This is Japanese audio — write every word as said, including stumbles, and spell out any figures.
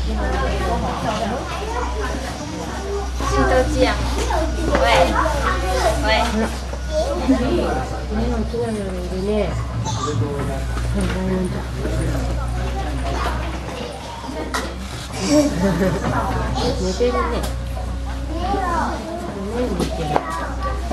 西都酱。喂喂。 目のきなのにいるね。寝てるね。寝てる。